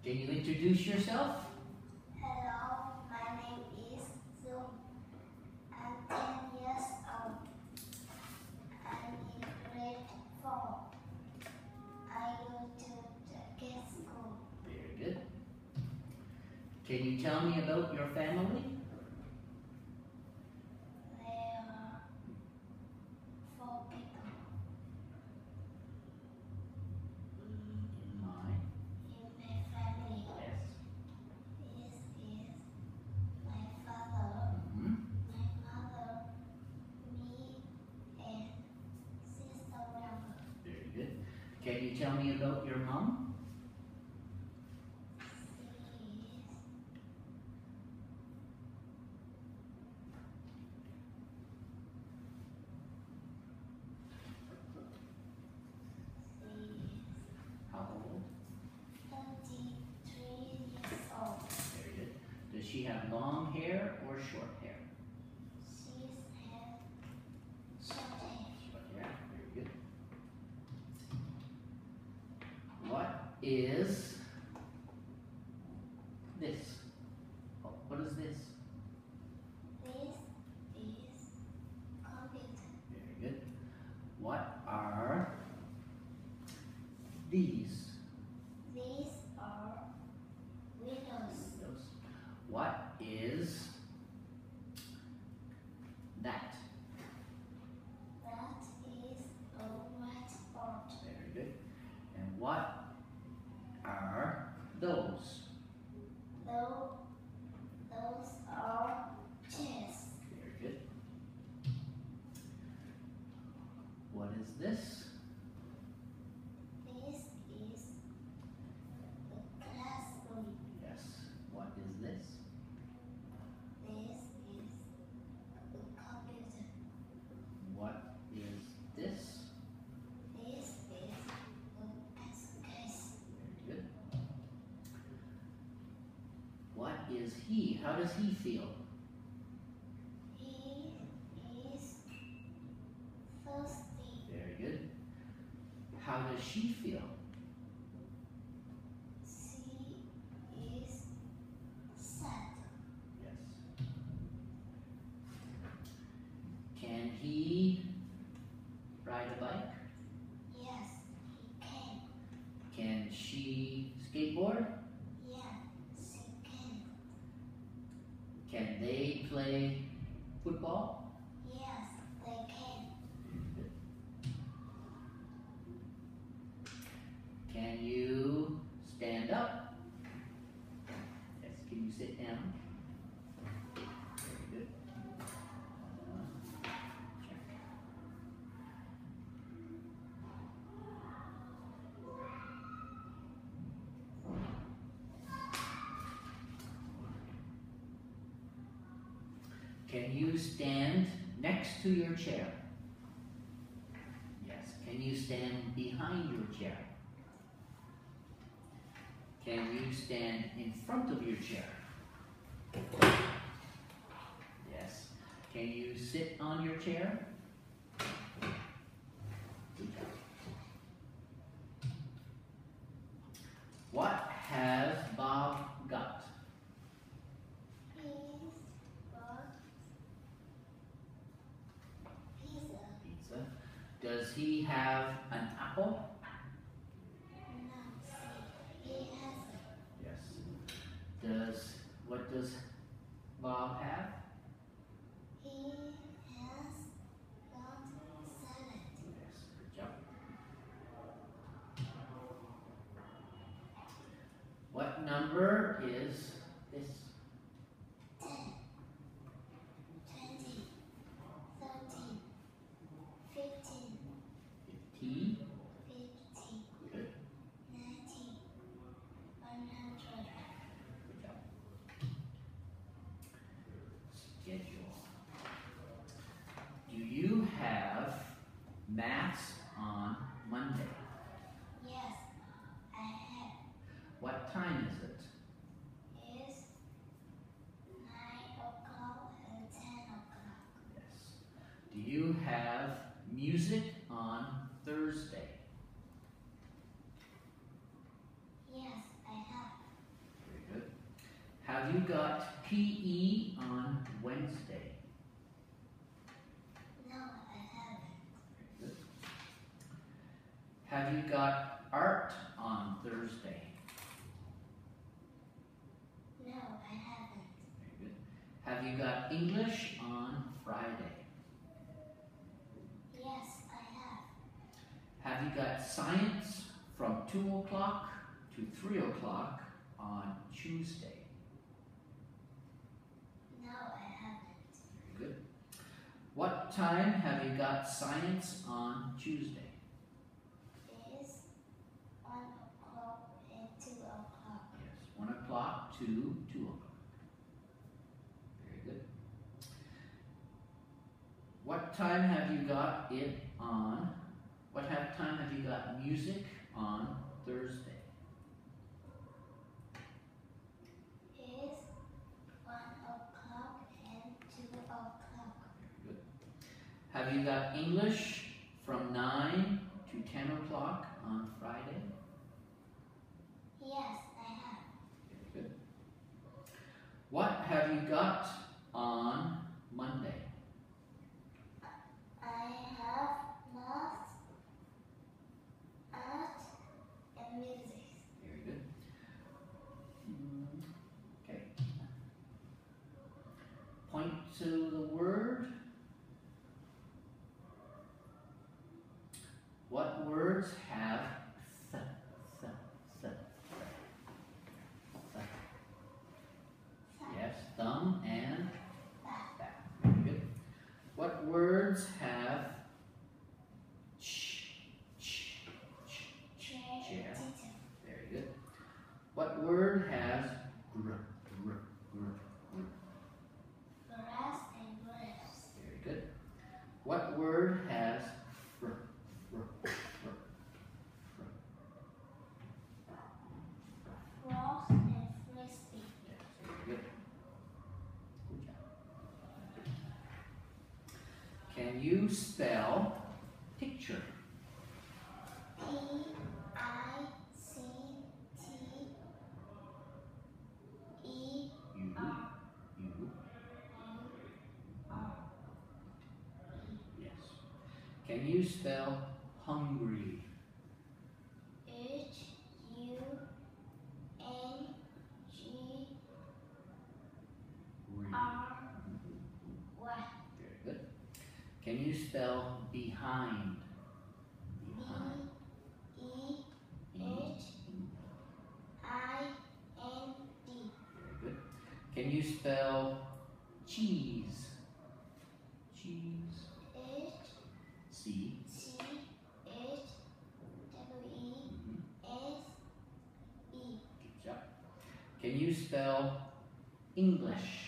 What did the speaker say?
Can you introduce yourself? Hello, my name is Dung. I'm 10 years old. I'm in grade 4. I go to the kids school. Very good. Can you tell me about your family? There are 4 people In my in my family. yes. This is my father, Mm-hmm. my mother, me, and sister younger. Very good. Can you tell me about your mom? How old? 33 years old. Very good. Does she have long hair or short hair? She's had short hair. Short hair. Very good. What is this? Oh, what is this? This is computer. Very good. What are these? These are windows. Windows. What is that? That is a whiteboard. Very good. And what are those? Those are chairs. Very good. What is this? This is a classroom. Yes. What is this? This is a computer. What is this? This is a pencil case. Very good. What is he? How does he feel? He is thirsty. Very good. How does she feel? She is sad. Yes. Can he ride a bike? Yes, he can. Can she skateboard? Yeah, she can. Can they play football? Yes, they can. Can you stand up? Yes. Can you sit down? Very good. Check. Can you stand next to your chair? Yes. Can you stand behind your chair? Can you stand in front of your chair? Yes. Can you sit on your chair? Good job. What has Bob got? He's got pizza. Pizza. Does he have an apple? No, see, he has Yes. What does Bob have? He has got salad. Yes, good job. What number is this? 10, 20, 13, 15, 50. 50, Good. 90, 100. Good job. Schedule. Do you have maths on Monday? Yes, I have. What time is it? It's 9 o'clock and 10 o'clock. Yes. Do you have music on Thursday? Yes, I have. Have you got PE on Wednesday? No, I haven't. Very good. Have you got art on Thursday? No, I haven't. Very good. Have you got English on Friday? Yes, I have. Have you got science from 2 o'clock to 3 o'clock on Tuesday? No, I haven't. Very good. What time have you got science on Tuesday? It is 1 o'clock and 2 o'clock. Yes, 1 o'clock to 2 o'clock. Very good. What time have you got it on? Time have you got music on Thursday? It is 1 o'clock and 2 o'clock. Very good. Have you got English from 9 to 10 o'clock on Friday? Yes, I have. Very good. What have you got on Monday? I have math, art, and music. Very good. Okay. Point to the word. What words have th, th, th, th? Yes, thumb and back. Very good. What words have ch, ch, ch? Chair. Teacher. Very good. What word has gr, gr, gr, gr? Grass and grapes. Very good. What word has fr, fr, fr, fr? Frost and frisbee. Yes, very good. Good job. Can you spell picture? Picture. You. Yes. Can you spell hungry? Hungry. Very good. Can you spell behind? Behind. Behind. Very good. Can you spell cheese? Cheese. C. Good job. Can you spell English?